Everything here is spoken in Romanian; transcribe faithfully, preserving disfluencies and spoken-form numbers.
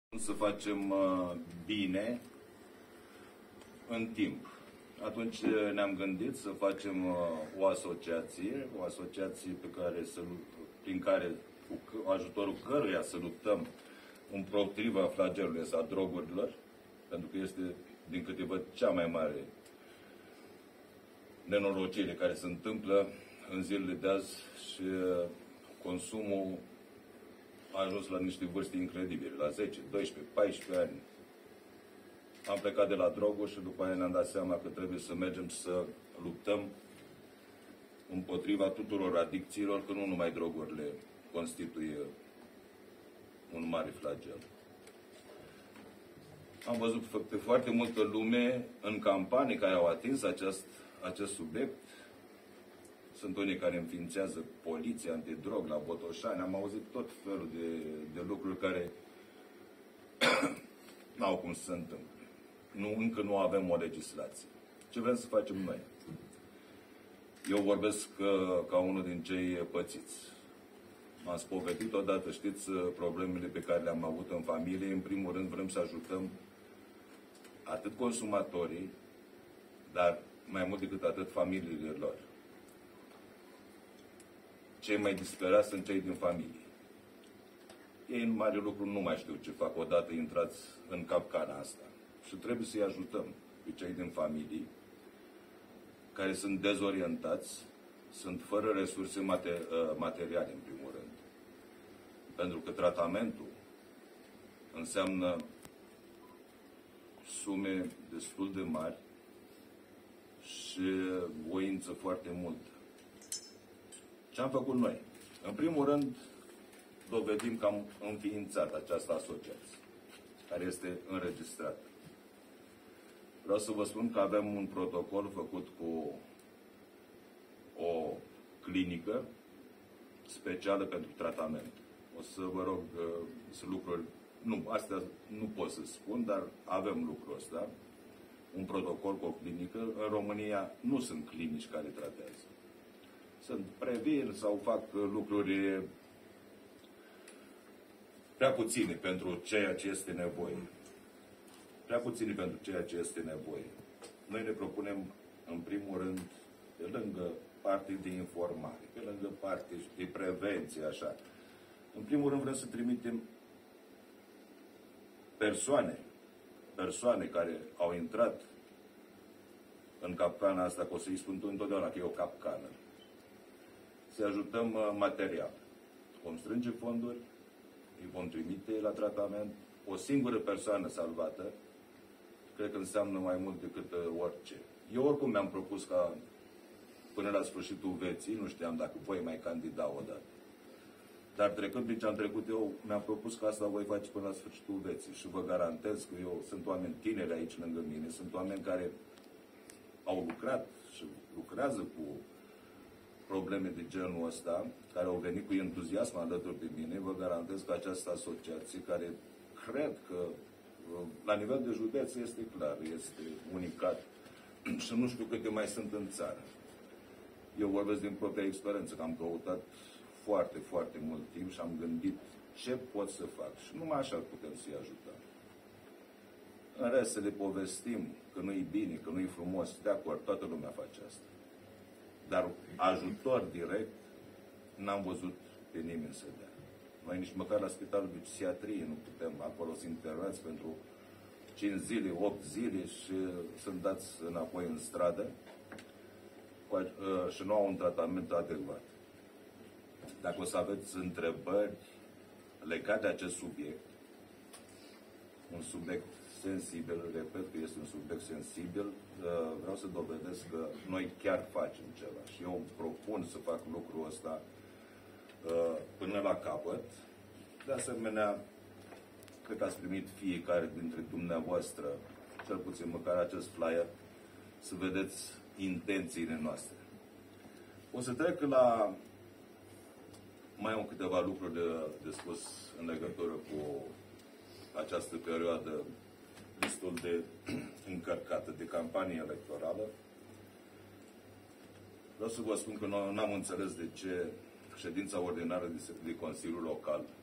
să facem uh, bine în timp. Atunci ne-am gândit să facem uh, o asociație, o asociație pe care să, prin care, cu ajutorul căruia să luptăm împotriva flagelului ăsta a drogurilor, pentru că este, din câte văd, cea mai mare nenorocire care se întâmplă în zilele de azi și uh, consumul a ajuns la niște vârste incredibile, la zece, doisprezece, paisprezece ani. Am plecat de la droguri și după aia ne-am dat seama că trebuie să mergem să luptăm împotriva tuturor adicțiilor, că nu numai drogurile constituie un mare flagel. Am văzut pe foarte multă lume în campanii care au atins acest, acest subiect. Sunt unii care înființează poliția antidrog la Botoșani. Am auzit tot felul de, de lucruri care n-au cum să se întâmple. Nu, încă nu avem o legislație. Ce vrem să facem noi? Eu vorbesc ca, ca unul din cei pățiți. M-am spovedit odată, știți, problemele pe care le-am avut în familie. În primul rând vrem să ajutăm atât consumatorii, dar mai mult decât atât familiile lor. Cei mai disperați sunt cei din familie. Ei în mare lucru nu mai știu ce fac odată intrați în capcana asta. Și trebuie să-i ajutăm pe cei din familie care sunt dezorientați, sunt fără resurse materiale, în primul rând. Pentru că tratamentul înseamnă sume destul de mari și voință foarte multă. Ce am făcut noi? În primul rând, dovedim că am înființat această asociație, care este înregistrată. Vreau să vă spun că avem un protocol făcut cu o clinică specială pentru tratament. O să vă rog, sunt lucruri, nu, astea nu pot să spun, dar avem lucrul ăsta, un protocol cu o clinică. În România nu sunt clinici care tratează. Sunt previn sau fac lucruri prea puține pentru ceea ce este nevoie. Prea puține pentru ceea ce este nevoie. Noi ne propunem, în primul rând, pe lângă partea de informare, pe lângă partea de prevenție, așa. În primul rând vrem să trimitem persoane, persoane care au intrat în capcana asta, că o să-i spun întotdeauna că e o capcană, să ajutăm material. Vom strânge fonduri, îi vom trimite la tratament. O singură persoană salvată, cred că înseamnă mai mult decât orice. Eu oricum mi-am propus ca până la sfârșitul vieții, nu știam dacă voi mai candida odată. Dar trecând prin ce am trecut eu, mi-am propus că asta voi face până la sfârșitul vieții. Și vă garantez că eu sunt oameni tineri aici lângă mine, sunt oameni care au lucrat și lucrează cu probleme de genul ăsta, care au venit cu entuziasm alături de mine. Vă garantez că această asociație, care cred că la nivel de județ este clar, este unicat și nu știu câte mai sunt în țară. Eu vorbesc din propria experiență, că am căutat foarte, foarte mult timp și am gândit ce pot să fac. Și numai așa putem să-i ajutăm. În rest, să le povestim că nu-i bine, că nu-i frumos, de acord, toată lumea face asta. Dar ajutor direct n-am văzut pe nimeni să dea. Noi nici măcar la spitalul de psihiatrie nu putem, acolo să internați pentru cinci zile, opt zile și sunt dați înapoi în stradă și nu au un tratament adecvat. Dacă o să aveți întrebări legate de acest subiect, un subiect sensibil, repet că este un subiect sensibil, vreau să dovedesc că noi chiar facem ceva. Și eu propun să fac lucrul ăsta până la capăt. De asemenea, cred că ați primit fiecare dintre dumneavoastră, cel puțin măcar acest flyer, să vedeți intențiile noastre. O să trec la mai am câteva lucruri de, de spus în legătură cu această perioadă destul de încărcată de campanie electorală. Vreau să vă spun că nu am înțeles de ce ședința ordinară de, de Consiliul Local